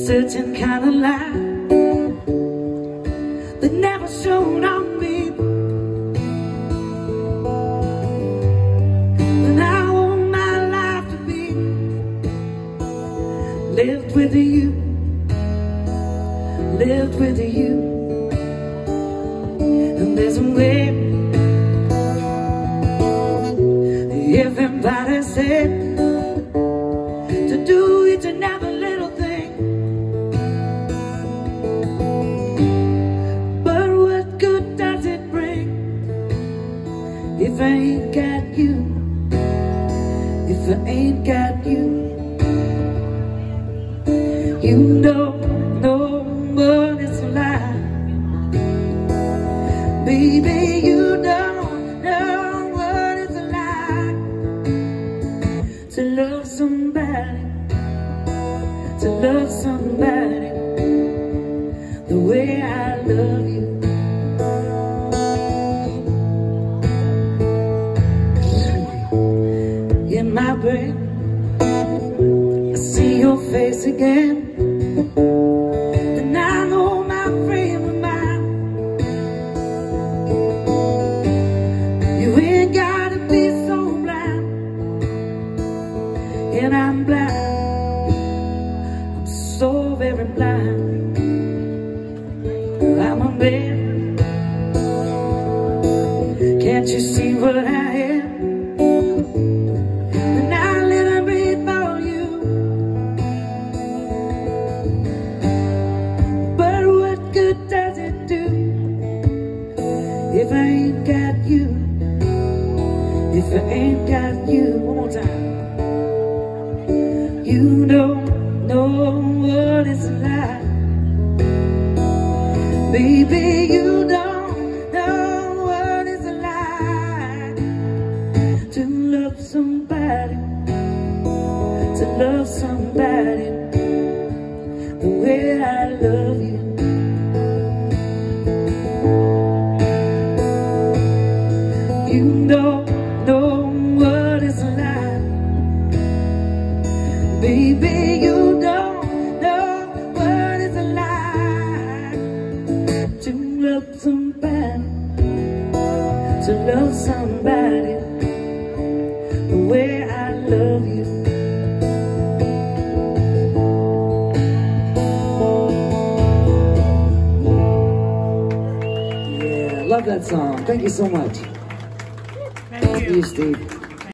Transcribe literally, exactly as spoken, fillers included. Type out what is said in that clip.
certain kind of light that never shone on me. And I want my life to be lived with you, lived with you. And there's a way. Everybody said to do each and every little thing, but what good does it bring if I ain't got you, if I ain't got you? You don't know what it's like, baby, you don't know to love somebody, to love somebody the way I love you. In my brain, I see your face again, and I know my frame of mind. You ain't gotta be so blind, and I'm blind, I'm so very blind. I'm a man, can't you see what I am? And I little breathe for you, but what good does it do if I ain't got you, if I ain't got you? One more time. You don't know what it's like, baby, you don't know what it's like to love somebody, to love somebody the way I love you. You don't know what it's like, baby, you don't know what it's like to love somebody, to love somebody the way I love you. Yeah, I love that song. Thank you so much. Thank you, Thank you, Steve.